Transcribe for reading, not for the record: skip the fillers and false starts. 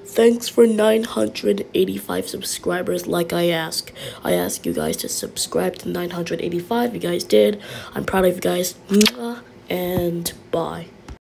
Thanks for 985 subscribers like I asked. I asked you guys to subscribe to 985. You guys did. I'm proud of you guys. And bye.